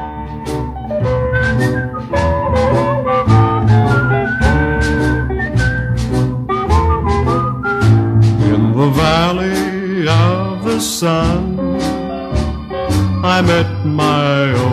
In the valley of the sun, I met my